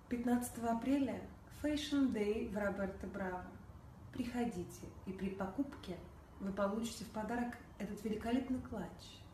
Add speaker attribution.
Speaker 1: 15 апреля Fashion Day в Роберто Браво. Приходите, и при покупке вы получите в подарок этот великолепный клатч.